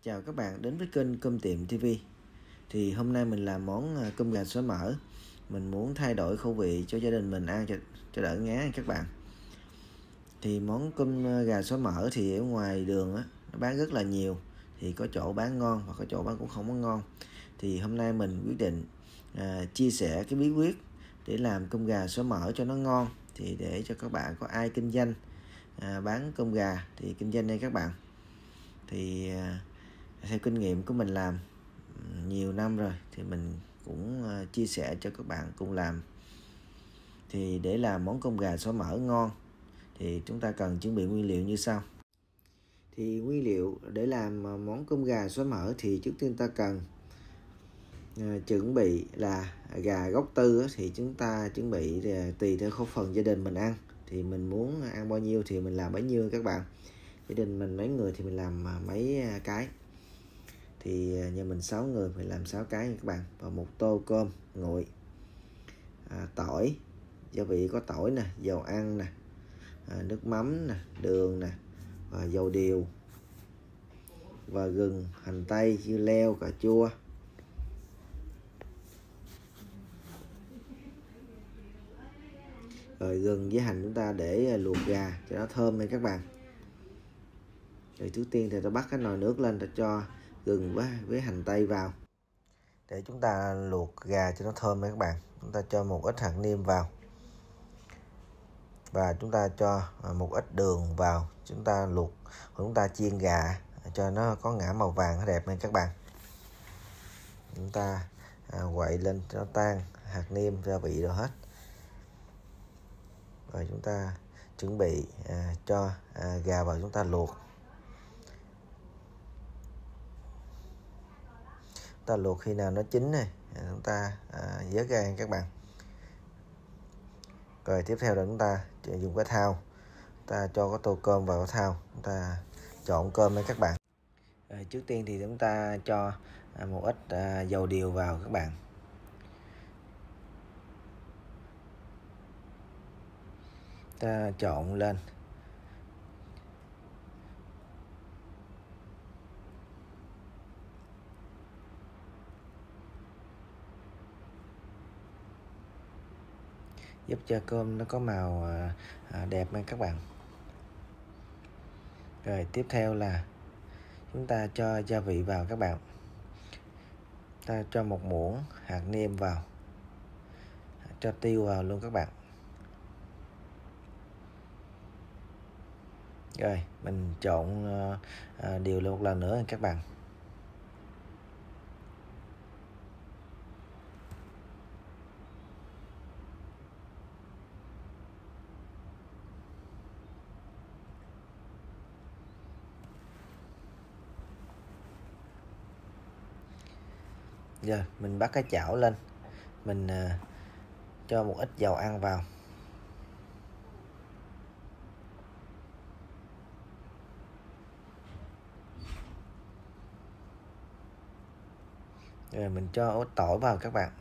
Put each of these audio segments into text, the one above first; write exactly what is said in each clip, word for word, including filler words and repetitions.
Chào các bạn đến với kênh Cơm Tiệm ti vi. Thì hôm nay mình làm món cơm gà xóa mỡ. Mình muốn thay đổi khẩu vị cho gia đình mình ăn cho, cho đỡ ngán các bạn. Thì món cơm gà xóa mỡ thì ở ngoài đường á, nó bán rất là nhiều. Thì có chỗ bán ngon và có chỗ bán cũng không có ngon. Thì hôm nay mình quyết định à, chia sẻ cái bí quyết để làm cơm gà xóa mỡ cho nó ngon. Thì để cho các bạn có ai kinh doanh à, bán cơm gà thì kinh doanh đây các bạn. Thì à, theo kinh nghiệm của mình làm nhiều năm rồi thì mình cũng chia sẻ cho các bạn cùng làm. Thì để làm món cơm gà xóa mỡ ngon thì chúng ta cần chuẩn bị nguyên liệu như sau. Thì nguyên liệu để làm món cơm gà xóa mỡ thì trước tiên ta cần uh, chuẩn bị là gà gốc tư thì chúng ta chuẩn bị tùy theo khẩu phần gia đình mình ăn. Thì mình muốn ăn bao nhiêu thì mình làm bấy nhiêu các bạn. Gia đình mình mấy người thì mình làm mấy cái. Thì nhà mình sáu người phải làm sáu cái nha các bạn. Và một tô cơm nguội, à, tỏi, gia vị có tỏi nè, dầu ăn nè, à, nước mắm nè, đường nè, và dầu điều, và gừng, hành tây, dưa leo, cà chua. Rồi gừng với hành chúng ta để luộc gà cho nó thơm nha các bạn. Rồi trước tiên thì ta bắt cái nồi nước lên, ta cho gừng với, với hành tây vào để chúng ta luộc gà cho nó thơm các bạn. Chúng ta cho một ít hạt nêm vào và chúng ta cho một ít đường vào. Chúng ta luộc, chúng ta chiên gà cho nó có ngả màu vàng nó đẹp nha các bạn. Chúng ta à, quậy lên cho nó tan hạt nêm, gia vị rồi hết. Rồi chúng ta chuẩn bị à, cho à, gà vào chúng ta luộc. Ta luộc khi nào nó chín này chúng ta à, vớt ra các bạn. Rồi tiếp theo là chúng ta dùng cái thau, ta cho cái tô cơm vào cái thau, chúng ta trộn cơm với các bạn. Rồi, trước tiên thì chúng ta cho à, một ít à, dầu điều vào các bạn. Ta trộn lên. Giúp cho cơm nó có màu à, đẹp nha các bạn. Rồi tiếp theo là chúng ta cho gia vị vào các bạn. Ta cho một muỗng hạt nêm vào, cho tiêu vào luôn các bạn. Rồi mình trộn à, đều một lần nữa các bạn. Giờ mình bắt cái chảo lên, mình à, cho một ít dầu ăn vào. Rồi mình cho ớt tỏi vào các bạn.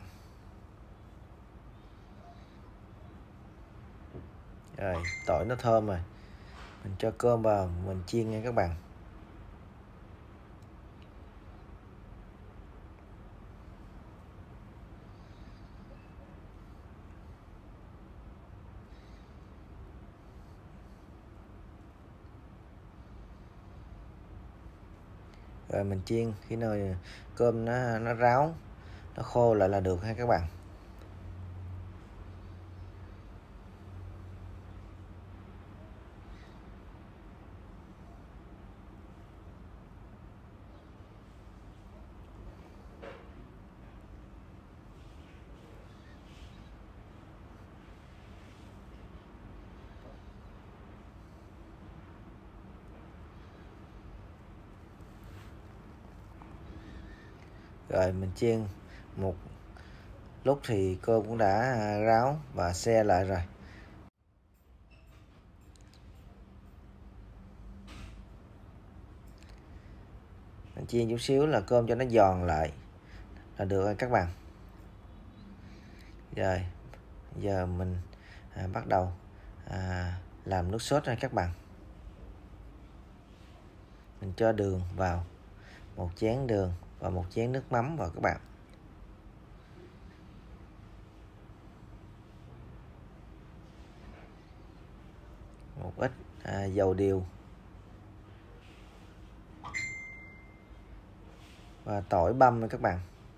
Rồi tỏi nó thơm rồi, mình cho cơm vào, mình chiên nha các bạn. Rồi mình chiên khi nào cơm nó nó ráo, nó khô lại là được ha các bạn. Rồi mình chiên một lúc thì cơm cũng đã ráo và se lại rồi. Mình chiên chút xíu là cơm cho nó giòn lại là được rồi các bạn. Rồi giờ mình à, bắt đầu à, làm nước sốt nha các bạn. Mình cho đường vào một chén đường và một chén nước mắm vào các bạn. Một ít à, dầu điều và tỏi băm nha các bạn.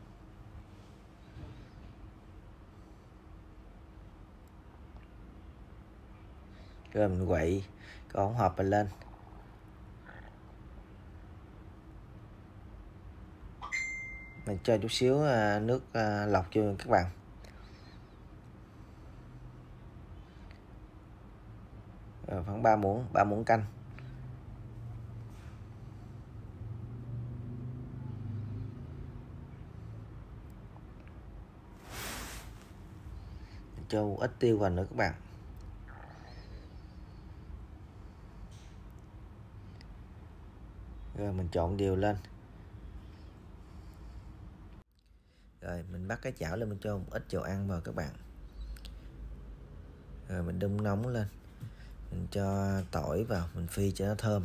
Rồi mình quậy cái hỗn hợp mình lên. Mình cho chút xíu à, nước à, lọc vô các bạn. Rồi khoảng ba muỗng, ba muỗng canh. Mình cho một ít tiêu vào nữa các bạn. Rồi mình trộn đều lên. Rồi mình bắt cái chảo lên, mình cho một ít dầu ăn vào các bạn. Rồi mình đun nóng lên. Mình cho tỏi vào, mình phi cho nó thơm.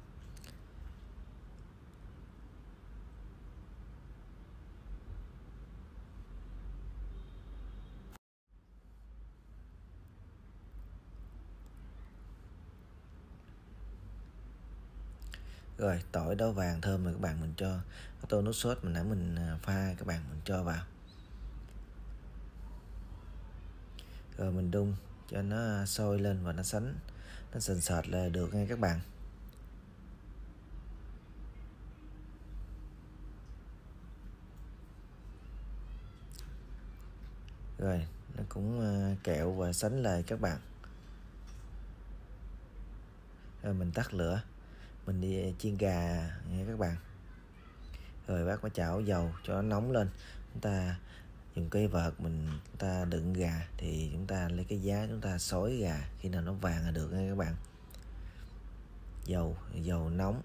Rồi tỏi đó vàng thơm rồi các bạn, mình cho cái tô nước sốt mình nãy mình pha các bạn, mình cho vào. Rồi mình đun cho nó sôi lên và nó sánh, nó sền sệt là được nha các bạn. Rồi nó cũng kẹo và sánh lại các bạn. Rồi mình tắt lửa, mình đi chiên gà nha các bạn. Rồi bắt cái chảo dầu cho nó nóng lên, chúng ta dùng cái vợt mình chúng ta đựng gà, thì chúng ta lấy cái giá chúng ta xối gà, khi nào nó vàng là được nha các bạn. Dầu dầu nóng.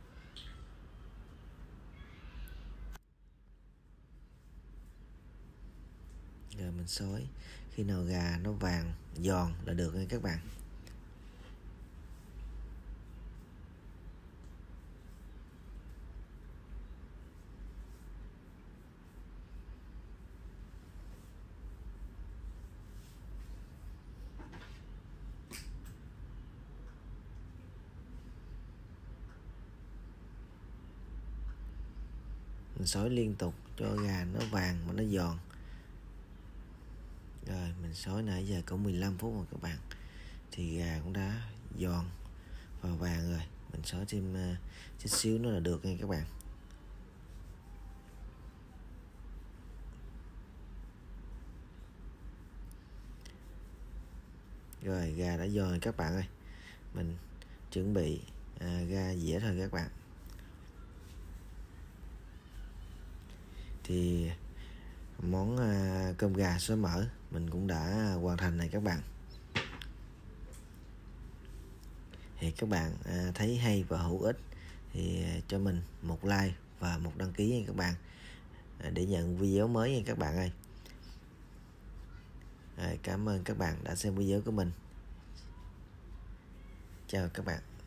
Rồi mình xối, khi nào gà nó vàng giòn là được nha các bạn. Mình xối liên tục cho gà nó vàng mà nó giòn. Rồi mình xối nãy giờ cũng mười lăm phút rồi các bạn, thì gà cũng đã giòn và vàng rồi. Mình xối thêm uh, chút xíu nữa là được nha các bạn. Rồi gà đã giòn rồi các bạn ơi, mình chuẩn bị à, ra dĩa thôi các bạn. Thì món à, cơm gà xối mỡ mình cũng đã hoàn thành này các bạn. Thì các bạn à, thấy hay và hữu ích thì à, cho mình một like và một đăng ký nha các bạn, à, để nhận video mới nha các bạn ơi. À, cảm ơn các bạn đã xem video của mình. Chào các bạn.